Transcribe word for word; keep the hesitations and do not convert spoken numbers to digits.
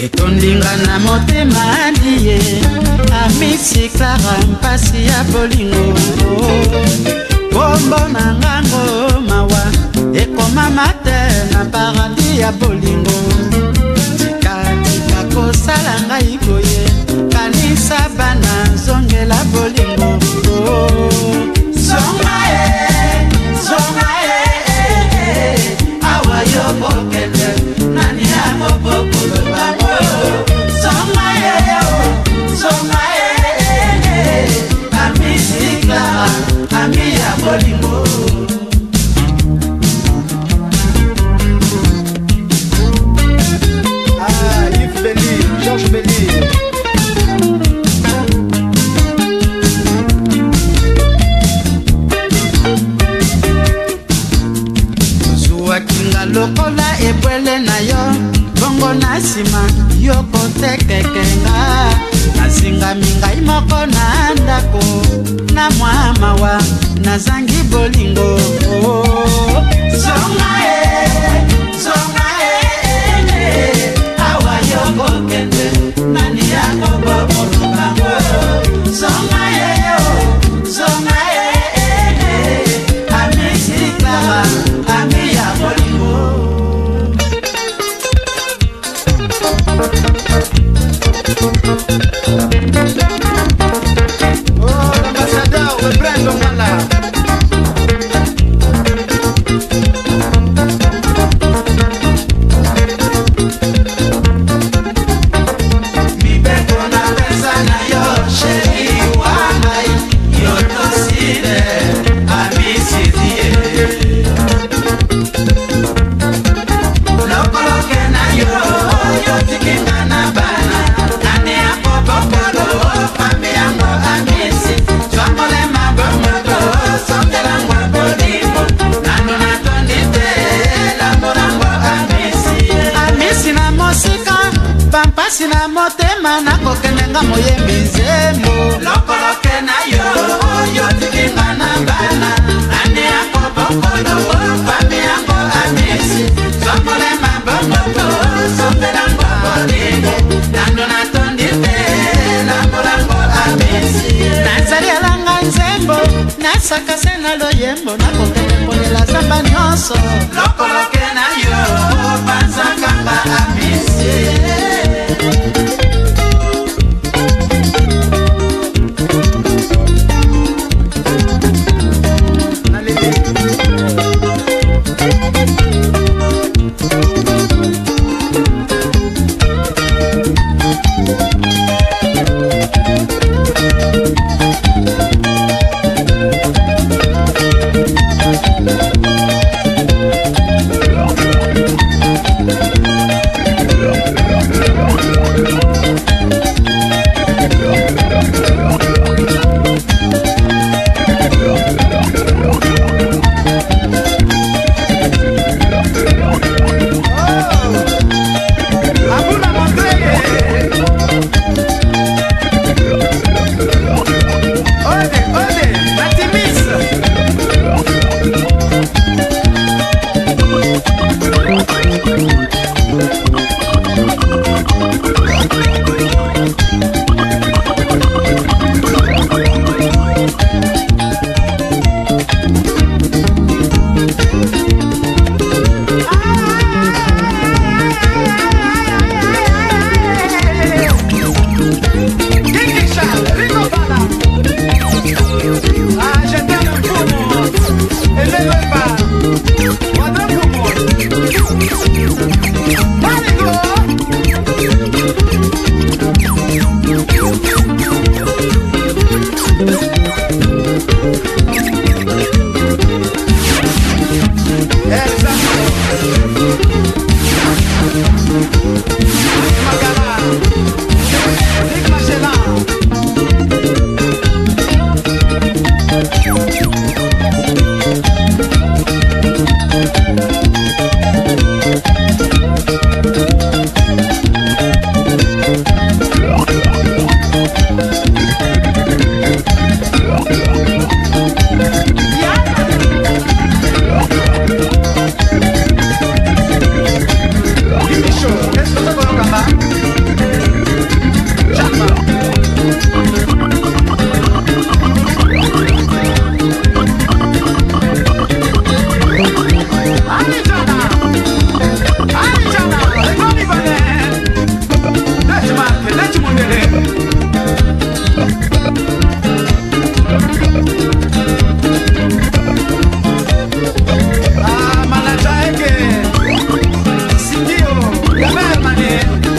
etondinga na motema ndiye amisi Clara mpasi ya bolingo kombo na ngango mawa ekomama te na paradis ya bolingo tika tika kosala ngai boye kanisa bana zongela bolingo zonga e zonga e awa yo bokende nani ya mobokolo bango zonga e zonga e amisi Clara ami ya bolingo. Ah, Yves Belly, Georges Belly. Zuwakinga lokola ebwele na yo bongo na nsima yo kotekekenga nasingami ngai moko na ndako na mwa mawa nazangi bolingo zonga e zonga e awa yo kokende nani yango bokolo bango zonga e zonga e amisi Clara ami ya bolingo. Oh, l'ambassadeur, le Brando Mala. Mibeko na pesa na yo, sheri wangai, yo toside, amisi die. Lokoloke na yo, yo tikinga na bana, nani yako bokolo, mami yango amisi, twangole mabomoto, songela ngwa bolingo, nano na tondite, lamurango amisi. Amisi na mosika, pampasi na motema, nakokendenga moyembi nzembo. Lokoloke na yo, yo tikinga na bana, nani yako bokolo, mami yango amisi, twangole mabomoto, songela ngwa bolingo, nano na tondite, lamurango amisi. Nazali alanga nzembo, nasakase na loyembo, nakokende mpolela zamba nyonso. Lokoloke na yo, banzakanga amisi. Esto se coloca más. mane